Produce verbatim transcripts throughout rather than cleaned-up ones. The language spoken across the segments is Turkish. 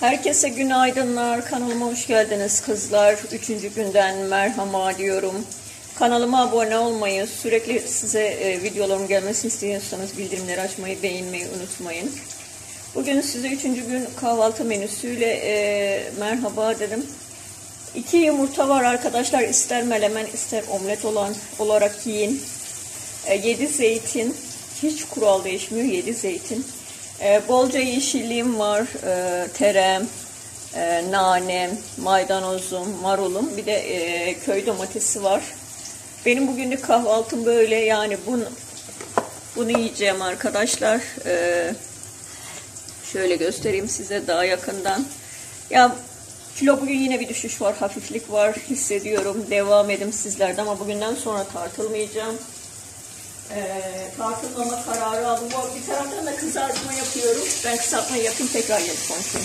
Herkese günaydınlar. Kanalıma hoş geldiniz kızlar. Üçüncü günden merhaba diyorum. Kanalıma abone olmayı, sürekli size e, videolarım gelmesini istiyorsanız bildirimleri açmayı, beğenmeyi unutmayın. Bugün size üçüncü gün kahvaltı menüsüyle e, merhaba dedim. İki yumurta var arkadaşlar. İster melemen ister omlet olan olarak yiyin. E, yedi zeytin. Hiç kural değişmiyor. Yedi zeytin. E, bolca yeşilliğim var. E, terem, e, nanem, maydanozum, marulum. Bir de e, köy domatesi var. Benim bugünlük kahvaltım böyle. Yani bunu, bunu yiyeceğim arkadaşlar. E, şöyle göstereyim size daha yakından. Ya kilo bugün yine bir düşüş var. Hafiflik var. Hissediyorum. Devam edin sizlerde ama bugünden sonra tartılmayacağım. Ee, tartılmama kararı aldım. Bu bir taraftan da kızartma yapıyorum. Ben kızartma yapayım, tekrar gelip konuşayım.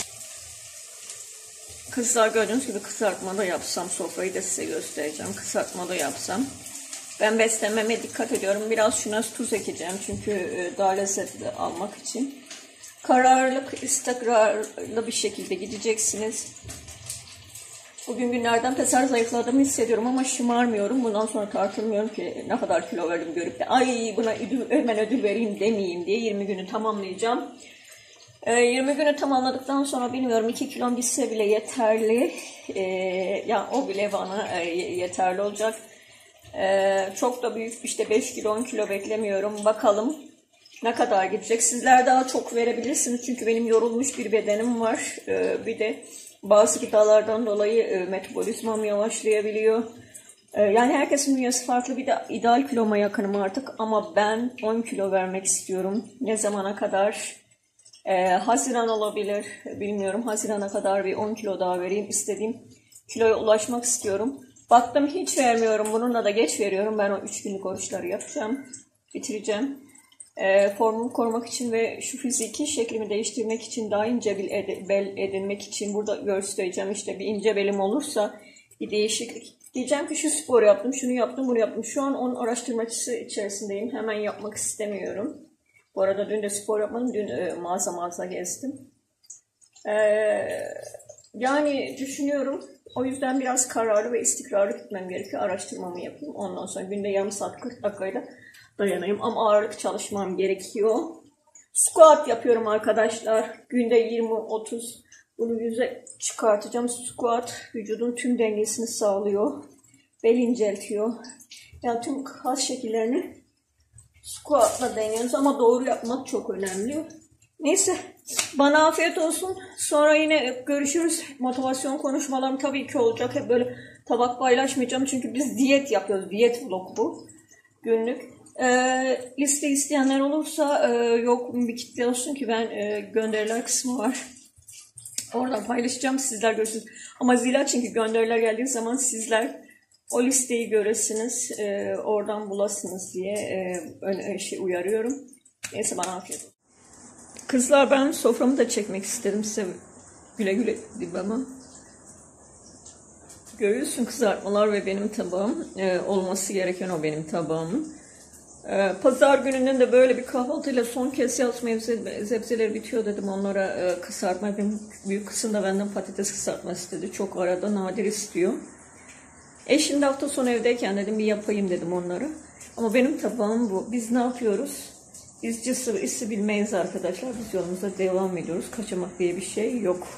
Kızlar gördüğünüz gibi kızartma da yapsam, sofrayı da size göstereceğim. Kızartma da yapsam. Ben beslenmeme dikkat ediyorum. Biraz şuna tuz ekeceğim çünkü daha lezzetli almak için. Kararlılık, istikrarlı bir şekilde gideceksiniz. Bugün günlerden pazar zayıfladığımı hissediyorum ama şımarmıyorum. Bundan sonra tartılmıyorum ki ne kadar kilo verdim görüp de ay buna ödül, hemen ödül vereyim demeyeyim diye yirmi günü tamamlayacağım. Ee, yirmi günü tamamladıktan sonra bilmiyorum iki kilom gitse bile yeterli. Ee, ya o bile bana e, yeterli olacak. Ee, çok da büyük işte beş kilo on kilo beklemiyorum. Bakalım ne kadar gidecek. Sizler daha çok verebilirsiniz çünkü benim yorulmuş bir bedenim var. Ee, bir de bazı gıdalardan dolayı e, metabolizmam yavaşlayabiliyor. E, yani herkesin dünyası farklı. Bir de ideal kiloma yakınım artık. Ama ben on kilo vermek istiyorum. Ne zamana kadar? E, Haziran olabilir. Bilmiyorum. Haziran'a kadar bir on kilo daha vereyim. İstediğim kiloya ulaşmak istiyorum. Baktım hiç vermiyorum. Bununla da geç veriyorum. Ben o üç günlük oruçları yapacağım. Bitireceğim. E, formumu korumak için ve şu fiziki şeklimi değiştirmek için, daha ince bir ed bel edinmek için burada göstereceğim. İşte bir ince belim olursa bir değişiklik. Diyeceğim ki şu spor yaptım, şunu yaptım, bunu yaptım. Şu an onun araştırmacısı içerisindeyim. Hemen yapmak istemiyorum. Bu arada dün de spor yapmadım. Dün e, mağaza mağaza gezdim. E, yani düşünüyorum. O yüzden biraz kararlı ve istikrarlı gitmem gerekiyor. Araştırmamı yapayım. Ondan sonra günde yarım saat kırk dakikayla dayanayım ama ağırlık çalışmam gerekiyor. Squat yapıyorum arkadaşlar. Günde yirmi otuz bunu yüze çıkartacağım. Squat vücudun tüm dengesini sağlıyor. Bel inceltiyor. Yani tüm kas şekillerini squatla deniyoruz ama doğru yapmak çok önemli. Neyse bana afiyet olsun. Sonra yine görüşürüz. Motivasyon konuşmalarım tabii ki olacak. Hep böyle tabak paylaşmayacağım çünkü biz diyet yapıyoruz. Diyet vlog bu. Günlük. E, liste isteyenler olursa e, yok bir kitle olsun ki ben e, gönderiler kısmı var. Oradan paylaşacağım, sizler görürsünüz. Ama zila çünkü gönderiler geldiği zaman sizler o listeyi göresiniz, e, oradan bulasınız diye e, şey uyarıyorum. Neyse bana afiyet olsun. Kızlar ben soframı da çekmek istedim size. Güle güle diyeyim ama. Görüyorsun kızartmalar ve benim tabağım. E, olması gereken o benim tabağım. Pazar gününden de böyle bir kahvaltıyla son kez yaz mevzi sebzeleri bitiyor dedim. Onlara e, kızartma yapayım. Büyük kısım da benden patates kızartma istedi. Çok arada nadir istiyor. Eşim de hafta sonu evdeyken dedim bir yapayım dedim onları. Ama benim tabağım bu. Biz ne yapıyoruz? Biz cısır isi bilmeyiz arkadaşlar. Biz yolumuza devam ediyoruz. Kaçamak diye bir şey yok.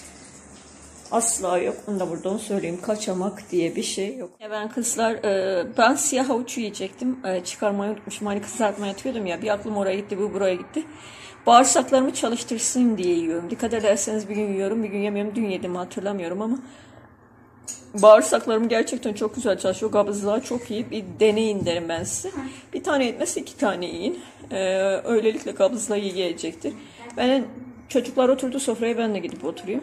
Asla yok. Onu da buradan söyleyeyim. Kaçamak diye bir şey yok. Ya ben kızlar, e, ben siyah havuç yiyecektim. E, çıkarmayı unutmuşum. Hani kızartma yatıyordum ya. Bir aklım oraya gitti, bu buraya gitti. Bağırsaklarımı çalıştırsın diye yiyorum. Dikkat ederseniz bir gün yiyorum, bir gün yemiyorum. Dün yedim hatırlamıyorum ama bağırsaklarım gerçekten çok güzel çalışıyor. Kabızlığa çok iyi. Bir deneyin derim ben size. Bir tane yetmez, iki tane yiyin. E, öylelikle kabızlığa iyi gelecektir. Ben çocuklar oturdu sofraya, ben de gidip oturayım.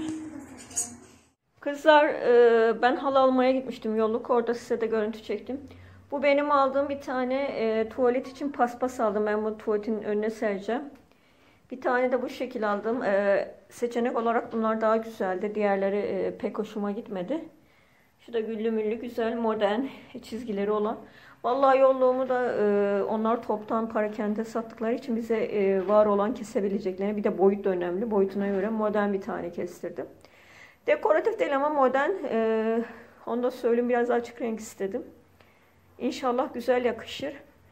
Kızlar ben halı almaya gitmiştim yolluk. Orada size de görüntü çektim. Bu benim aldığım bir tane e, tuvalet için paspas aldım. Ben bu tuvaletin önüne sereceğim. Bir tane de bu şekil aldım. E, seçenek olarak bunlar daha güzeldi. Diğerleri e, pek hoşuma gitmedi. Şu da güllü müllü güzel modern çizgileri olan. Vallahi yolluğumu da e, onlar toptan parakende sattıkları için bize e, var olan kesebileceklerini, bir de boyut da önemli. Boyutuna göre modern bir tane kestirdim. Dekoratif değil ama modern. E, onu da söyleyeyim, biraz açık renk istedim. İnşallah güzel yakışır.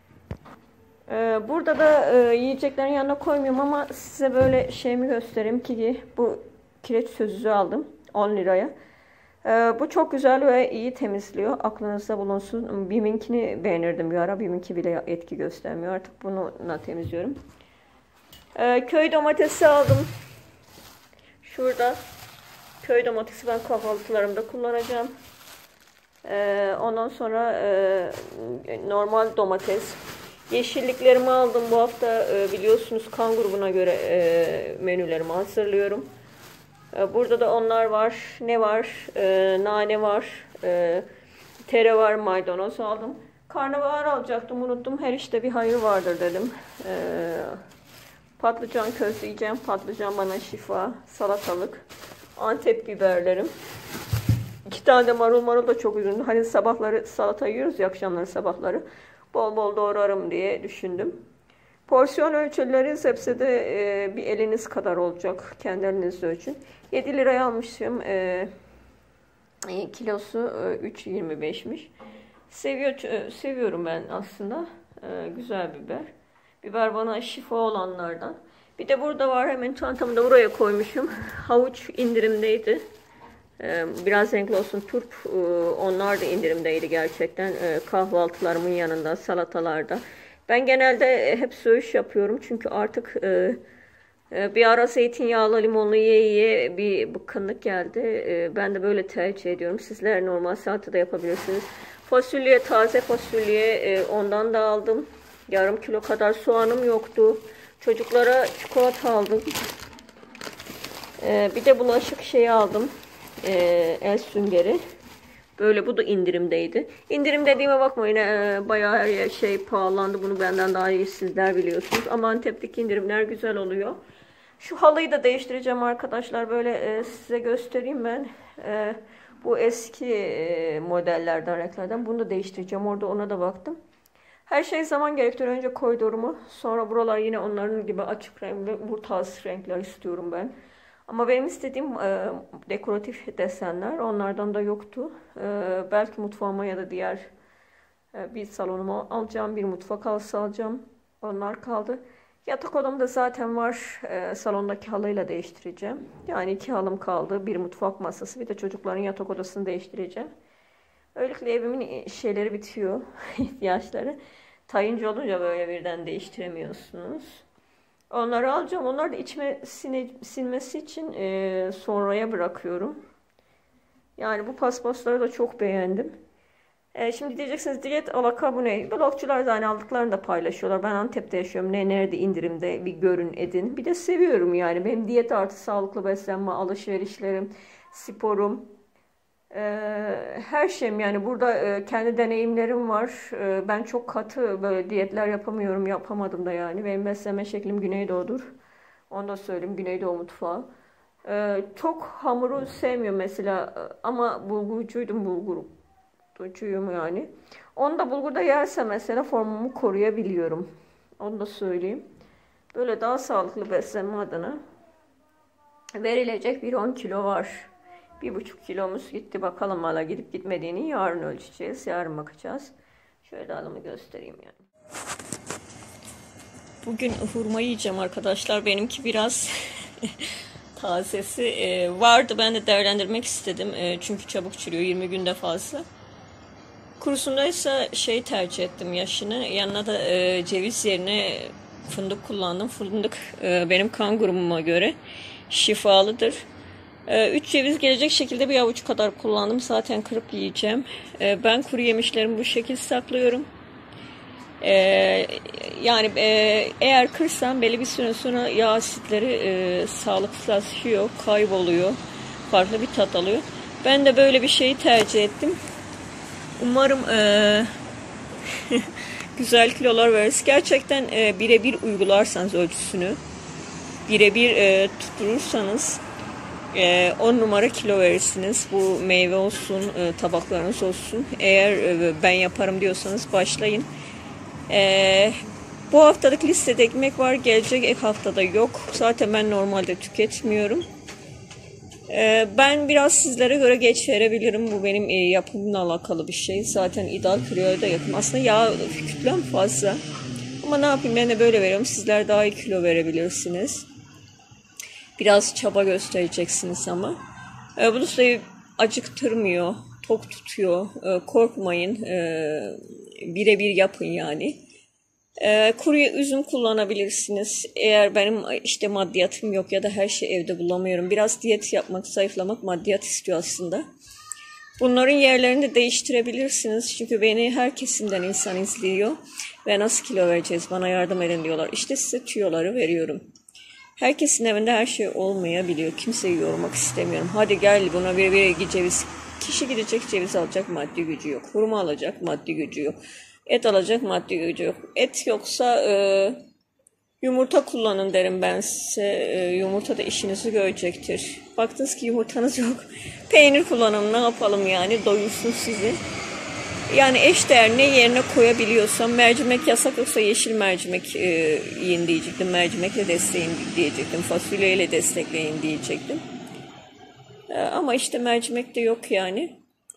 E, burada da e, yiyeceklerin yanına koymuyorum ama size böyle şeyimi göstereyim ki bu kireç sözlüğü aldım on liraya. Ee, bu çok güzel ve iyi temizliyor. Aklınızda bulunsun. Bim'inkini beğenirdim bir ara. Bim'inki bile etki göstermiyor. Artık bununla temizliyorum. Ee, köy domatesi aldım. Şurada. Köy domatesi ben kahvaltılarımda kullanacağım. Ee, ondan sonra e, normal domates. Yeşilliklerimi aldım. Bu hafta e, biliyorsunuz kan grubuna göre e, menülerimi hazırlıyorum. Burada da onlar var. Ne var? Ee, nane var. Ee, tere var. Maydanoz aldım. Karnabahar alacaktım. Unuttum. Her işte bir hayır vardır dedim. Ee, patlıcan közleyeceğim. Patlıcan bana şifa. Salatalık. Antep biberlerim. İki tane de marul. Marul da çok üzüldüm. Hani sabahları salata yiyoruz ya, akşamları sabahları. Bol bol doğrarım diye düşündüm. Porsiyon ölçüleri hepsi de e, bir eliniz kadar olacak. Kendi elinizle ölçün. yedi liraya almışım. E, kilosu e, üç yirmi beşmiş. Seviyor, e, seviyorum ben aslında. E, güzel biber. Biber bana şifa olanlardan. Bir de burada var, hemen çantamı da buraya koymuşum. Havuç indirimdeydi. E, biraz renkli olsun turp. E, onlar da indirimdeydi gerçekten. E, kahvaltılarımın yanında, salatalarda. Ben genelde hep söğüş yapıyorum çünkü artık e, e, bir ara zeytinyağlı limonlu ye ye bir bıkkınlık geldi. E, ben de böyle tercih ediyorum. Sizler normal salata da yapabilirsiniz. Fasulye, taze fasulye e, ondan da aldım. Yarım kilo kadar soğanım yoktu. Çocuklara çikolata aldım. E, bir de bulaşık şeyi aldım. E, el süngeri. Böyle, bu da indirimdeydi. İndirim dediğime bakmayın, e, bayağı her şey pahalandı. Bunu benden daha iyi sizler biliyorsunuz. Ama Antep'teki indirimler güzel oluyor. Şu halıyı da değiştireceğim arkadaşlar. Böyle e, size göstereyim ben. E, bu eski e, modellerden, renklerden. Bunu da değiştireceğim. Orada ona da baktım. Her şey zaman gerektiriyor. Önce koridorumu. Sonra buralar yine onların gibi açık renk. Bu tarz renkler istiyorum ben. Ama benim istediğim e, dekoratif desenler onlardan da yoktu. E, belki mutfağıma ya da diğer e, bir salonuma alacağım. Bir mutfak halısı alacağım. Onlar kaldı. Yatak odamda zaten var. E, salondaki halıyla değiştireceğim. Yani iki halım kaldı. Bir mutfak masası. Bir de çocukların yatak odasını değiştireceğim. Öylelikle evimin şeyleri bitiyor. ihtiyaçları. Tayinci olunca böyle birden değiştiremiyorsunuz. Onları alacağım. Onlar da içime sine, sinmesi için e, sonraya bırakıyorum. Yani bu paspasları da çok beğendim. E, şimdi diyeceksiniz diyet alaka bu ne? Blogçular zaten aldıklarını da paylaşıyorlar. Ben Antep'te yaşıyorum. Ne nerede indirimde bir görün edin. Bir de seviyorum yani. Benim diyet artı sağlıklı beslenme, alışverişlerim, sporum. Ee, her şeyim yani burada e, kendi deneyimlerim var. E, ben çok katı böyle diyetler yapamıyorum, yapamadım da yani. Benim beslenme şeklim Güneydoğu'dur. Onu da söyleyeyim, Güneydoğu mutfağı. E, çok hamuru sevmiyorum mesela ama bulgurcuydum, bulgurcuyum yani. Onu da bulgurda yerse mesela formumu koruyabiliyorum. Onu da söyleyeyim. Böyle daha sağlıklı beslenme adına verilecek bir on kilo var. Bir buçuk kilomuz gitti. Bakalım hala gidip gitmediğini yarın ölçeceğiz. Yarın bakacağız. Şöyle alımı göstereyim yani. Bugün hurma yiyeceğim arkadaşlar. Benimki biraz tazesi ee, vardı. Ben de değerlendirmek istedim. E, çünkü çabuk çürüyor. yirmi günde fazla. Kurusundaysa şey tercih ettim, yaşını. Yanına da e, ceviz yerine fındık kullandım. Fındık e, benim kan grubuma göre şifalıdır. üç ceviz gelecek şekilde bir avuç kadar kullandım. Zaten kırıp yiyeceğim. Ben kuru yemişlerimi bu şekilde saklıyorum. Yani eğer kırsam belli bir süre sonra yağ asitleri sağlıksızlaşıyor, kayboluyor. Farklı bir tat alıyor. Ben de böyle bir şeyi tercih ettim. Umarım güzel kilolar veririz. Gerçekten birebir uygularsanız ölçüsünü, birebir tutturursanız on numara kilo verirsiniz. Bu meyve olsun, e, tabaklarınız olsun. Eğer e, ben yaparım diyorsanız başlayın. E, bu haftalık listede ekmek var. Gelecek haftada yok. Zaten ben normalde tüketmiyorum. E, ben biraz sizlere göre geç verebilirim. Bu benim e, yapımla alakalı bir şey. Zaten ideal kiloya da yakın. Aslında yağ kütlem fazla. Ama ne yapayım, ben de böyle veriyorum. Sizler daha iyi kilo verebilirsiniz. Biraz çaba göstereceksiniz ama. E, bu da sizi acıktırmıyor, tok tutuyor. E, korkmayın. E, birebir yapın yani. E, kuru üzüm kullanabilirsiniz. Eğer benim işte maddiyatım yok ya da her şeyi evde bulamıyorum. Biraz diyet yapmak, zayıflamak maddiyat istiyor aslında. Bunların yerlerini değiştirebilirsiniz. Çünkü beni her kesimden insan izliyor. Ve nasıl kilo vereceğiz, bana yardım edin diyorlar. İşte size tüyoları veriyorum. Herkesin evinde her şey olmayabiliyor. Kimseyi yormak istemiyorum. Hadi gel buna bir bir ceviz. Kişi gidecek ceviz alacak, maddi gücü yok. Hurma alacak, maddi gücü yok. Et alacak, maddi gücü yok. Et yoksa e, yumurta kullanın derim ben size. E, yumurta da işinizi görecektir. Baktınız ki yumurtanız yok. Peynir kullanın, ne yapalım yani, doyursun sizi. Yani eşdeğer ne yerine koyabiliyorsam, mercimek yasak yoksa yeşil mercimek e, yiyin diyecektim. Mercimekle destekleyin diyecektim. Fasulyeyle destekleyin diyecektim. E, ama işte mercimek de yok yani.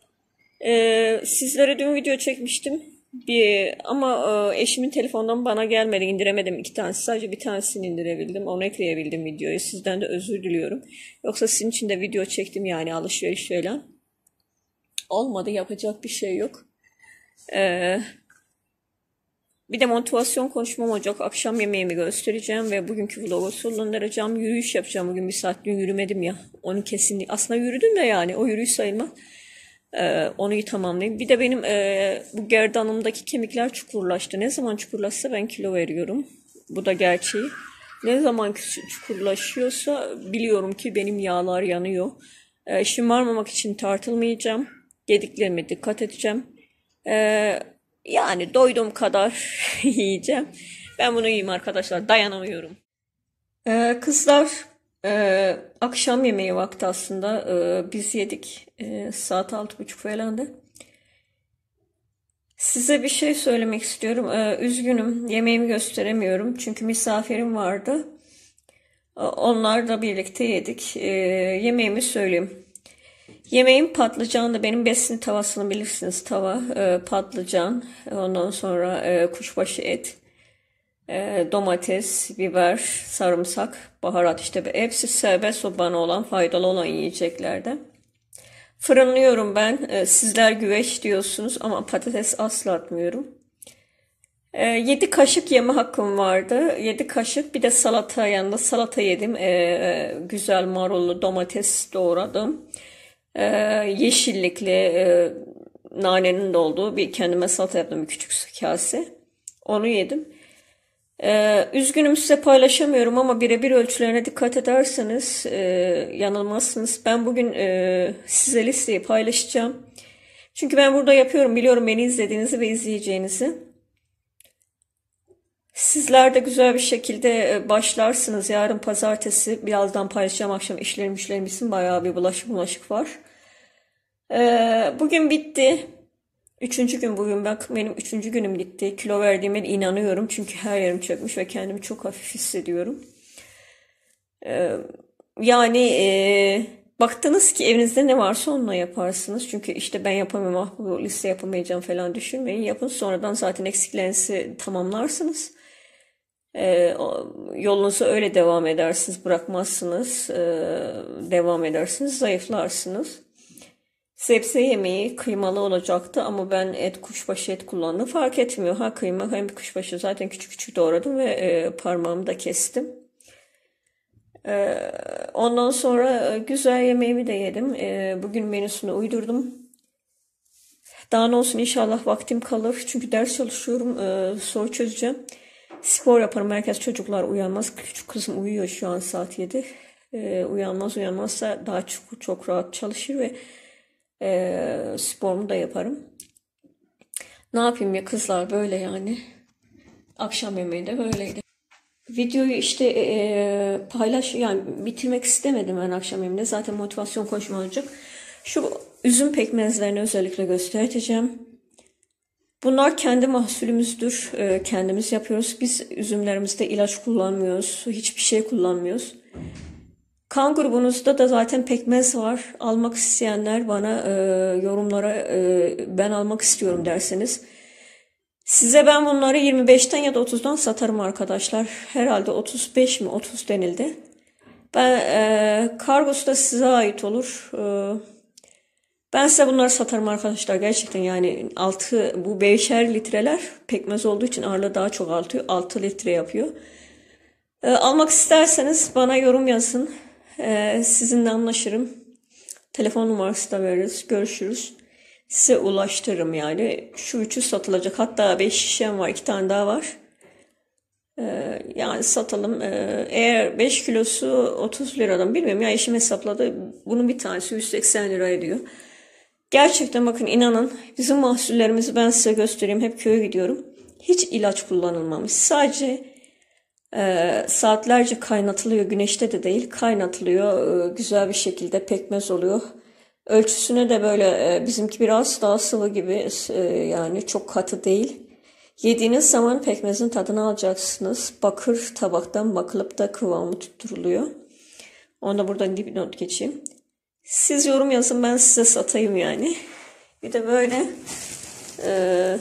E, sizlere dün video çekmiştim. Bir, ama e, eşimin telefonundan bana gelmedi. İndiremedim iki tanesi. Sadece bir tanesini indirebildim. Onu ekleyebildim videoya. Sizden de özür diliyorum. Yoksa sizin için de video çektim yani, alışveriş falan. Olmadı, yapacak bir şey yok. Ee, bir de motivasyon konuşmam olacak. Akşam yemeğimi göstereceğim ve bugünkü vlogu sonlandıracağım. Yürüyüş yapacağım. Bugün bir saat dün yürümedim ya. Onu kesinlikle. Aslında yürüdüm de yani. O yürüyüş sayılmaz. Ee, onu tamamlayayım. Bir de benim e, bu gerdanımdaki kemikler çukurlaştı. Ne zaman çukurlaşsa ben kilo veriyorum. Bu da gerçeği. Ne zaman çukurlaşıyorsa biliyorum ki benim yağlar yanıyor. Ee, şımarmamak için tartılmayacağım. Yediklerime dikkat edeceğim. Ee, yani doyduğum kadar yiyeceğim. Ben bunu yiyeyim arkadaşlar. Dayanamıyorum. Ee, kızlar e, akşam yemeği vakti aslında. Ee, biz yedik. Ee, saat altı buçuk falandı. Size bir şey söylemek istiyorum. Ee, üzgünüm. Yemeğimi gösteremiyorum. Çünkü misafirim vardı. Ee, onlarla birlikte yedik. Ee, yemeğimi söyleyeyim. Yemeğim patlıcan da, benim besin tavasını bilirsiniz, tava, e, patlıcan, ondan sonra e, kuşbaşı et, e, domates, biber, sarımsak, baharat, işte hepsi serbest o bana olan, faydalı olan yiyeceklerden. Fırınlıyorum ben. E, sizler güveç diyorsunuz ama patates asla atmıyorum. E, yedi kaşık yeme hakkım vardı. yedi kaşık, bir de salata, yanında salata yedim. E, e, güzel marullu domates doğradım. Ee, yeşillikli e, nanenin de olduğu bir kendime salata yaptım, bir küçük kase. Onu yedim. Ee, üzgünüm, size paylaşamıyorum ama birebir ölçülerine dikkat ederseniz e, yanılmazsınız. Ben bugün e, size listeyi paylaşacağım. Çünkü ben burada yapıyorum, biliyorum beni izlediğinizi ve izleyeceğinizi. Sizler de güzel bir şekilde başlarsınız. Yarın pazartesi, birazdan paylaşacağım, akşam işlerim işlerim bitsin. Bayağı bir bulaşık bulaşık var. Ee, bugün bitti. Üçüncü gün bugün, bak benim üçüncü günüm gitti. Kilo verdiğime inanıyorum. Çünkü her yerim çökmüş ve kendimi çok hafif hissediyorum. Ee, yani e, baktınız ki evinizde ne varsa onunla yaparsınız. Çünkü işte ben yapamıyorum, ah bu liste yapamayacağım falan düşünmeyin. Yapın, sonradan zaten eksiklerinizi tamamlarsınız. Ee, yolunuza öyle devam edersiniz, bırakmazsınız, ee, devam edersiniz, zayıflarsınız. Sebze yemeği kıymalı olacaktı ama ben et, kuşbaşı et kullandım, fark etmiyor. Ha kıyma hem kuşbaşı, zaten küçük küçük doğradım ve e, parmağımı da kestim. E, ondan sonra güzel yemeğimi de yedim. E, bugün menüsünü uydurdum. Daha ne olsun, inşallah vaktim kalır çünkü ders çalışıyorum, e, soru çözeceğim. Spor yaparım. Herkes, çocuklar uyanmaz. Küçük kızım uyuyor şu an, saat yedi. Ee, uyanmaz uyanmazsa daha çok, çok rahat çalışır ve e, sporumu da yaparım. Ne yapayım ya kızlar, böyle yani. Akşam yemeği de böyleydi. Videoyu işte e, paylaş yani bitirmek istemedim ben akşam yemeğinde. Zaten motivasyon konuşma olacak. Şu üzüm pekmezlerini özellikle göstereceğim. Bunlar kendi mahsulümüzdür. E, kendimiz yapıyoruz. Biz üzümlerimizde ilaç kullanmıyoruz. Hiçbir şey kullanmıyoruz. Kan grubunuzda da zaten pekmez var. Almak isteyenler bana e, yorumlara e, ben almak istiyorum derseniz. Size ben bunları yirmi beşten ya da otuzdan satarım arkadaşlar. Herhalde otuz beş mi otuz denildi. Ben e, kargosu da size ait olur. E, ben size bunları satarım arkadaşlar. Gerçekten yani altı bu beşer litreler pekmez olduğu için ağırlığı daha çok artıyor. altı litre yapıyor. E, almak isterseniz bana yorum yazın. E, sizinle anlaşırım. Telefon numarası da veririz. Görüşürüz. Size ulaştırırım yani. Şu üçü satılacak. Hatta beş şişem var. iki tane daha var. Ee, yani satalım. Ee, eğer beş kilosu otuz liradan bilmiyorum ya eşim hesapladı. Bunun bir tanesi yüz seksen lira ediyor. Gerçekten bakın inanın bizim mahsullerimizi ben size göstereyim. Hep köye gidiyorum. Hiç ilaç kullanılmamış. Sadece e, saatlerce kaynatılıyor. Güneşte de değil. Kaynatılıyor. E, güzel bir şekilde pekmez oluyor. Ölçüsüne de böyle bizimki biraz daha sıvı gibi yani çok katı değil. Yediğiniz zaman pekmezin tadını alacaksınız. Bakır tabaktan bakılıp da kıvamı tutturuluyor. Onu da buradan dipnot geçeyim. Siz yorum yazın ben size satayım yani. Bir de böyle e,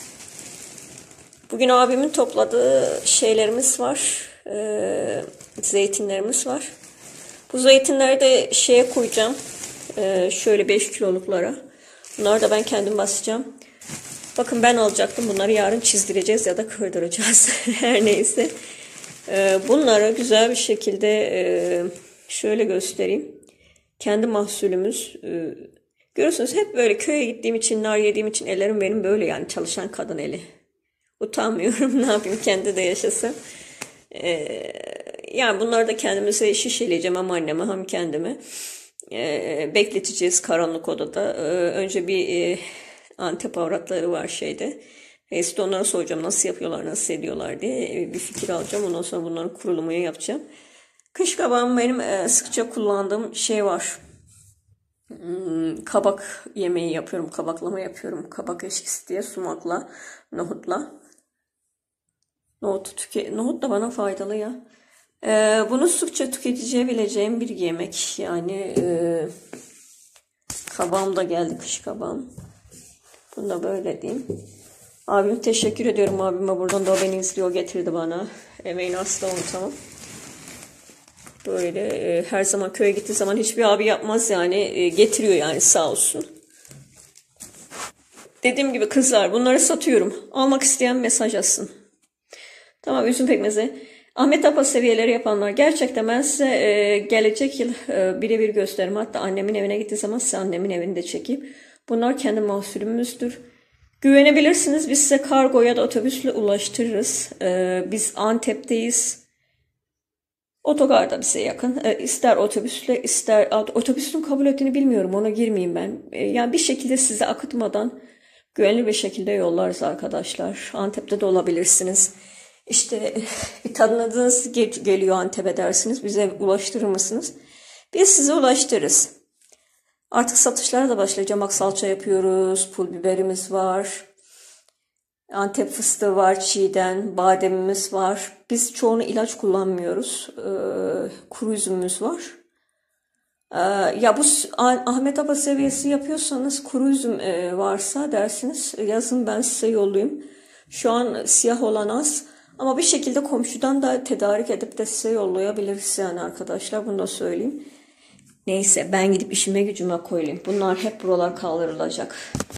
bugün abimin topladığı şeylerimiz var. E, zeytinlerimiz var. Bu zeytinleri de şeye koyacağım. Ee, şöyle beş kiloluklara. Bunları da ben kendim basacağım. Bakın ben alacaktım. Bunları yarın çizdireceğiz ya da kırdıracağız. Her neyse. Ee, bunları güzel bir şekilde e, şöyle göstereyim. Kendi mahsulümüz. E, görüyorsunuz hep böyle köye gittiğim için, nar yediğim için ellerim benim böyle yani çalışan kadın eli. Utanmıyorum. Ne yapayım kendi de yaşasam. Ee, yani bunları da kendimize şişeleyeceğim hem anneme hem kendime. E, bekleteceğiz karanlık odada. E, önce bir e, Antep avratları var şeyde. Neyse onlara soracağım nasıl yapıyorlar, nasıl ediyorlar diye e, bir fikir alacağım. Ondan sonra bunların kurulumunu yapacağım. Kış kabağım benim e, sıkça kullandığım şey var. Hmm, kabak yemeği yapıyorum, kabaklama yapıyorum. Kabak eşkisi diye sumakla, nohutla. Nohut, tüke Nohut da bana faydalı ya. Ee, bunu sıkça tüketebileceğim bir yemek. Yani e, kabağım da geldi, kış kabağım. Bunu da böyle diyeyim. Abim teşekkür ediyorum abime. Buradan da o beni izliyor, getirdi bana. Emeğini asla unutamam. Böyle e, her zaman köye gittiği zaman hiçbir abi yapmaz yani. E, getiriyor yani sağ olsun. Dediğim gibi kızlar bunları satıyorum. Almak isteyen mesaj atsın. Tamam üzüm pekmezi. Ahmet Apa seviyeleri yapanlar gerçekten ben size e, gelecek yıl e, birebir gösteririm. Hatta annemin evine gittiği zaman size annemin evini de çekeyim. Bunlar kendi mahsulümüzdür. Güvenebilirsiniz. Biz size kargo ya da otobüsle ulaştırırız. E, biz Antep'teyiz. Otogar da bize yakın. E, ister otobüsle ister otobüsün kabul ettiğini bilmiyorum. Ona girmeyeyim ben. E, yani bir şekilde size akıtmadan güvenli bir şekilde yollarız arkadaşlar. Antep'te de olabilirsiniz. İşte bir tanıdığınız geliyor Antep'e dersiniz. Bize ulaştırır mısınız? Biz size ulaştırırız. Artık satışlara da başlayacağım. Bak salça yapıyoruz. Pul biberimiz var. Antep fıstığı var. Çiğden. Bademimiz var. Biz çoğunu ilaç kullanmıyoruz. Ee, kuru üzümümüz var. Ee, ya bu Ahmet Apa seviyesi yapıyorsanız kuru üzüm e, varsa dersiniz. Yazın ben size yollayayım. Şu an siyah olan az. Ama bir şekilde komşudan da tedarik edip de size yollayabiliriz yani arkadaşlar. Bunu da söyleyeyim. Neyse ben gidip işime gücüme koyayım. Bunlar hep buralar kaldırılacak.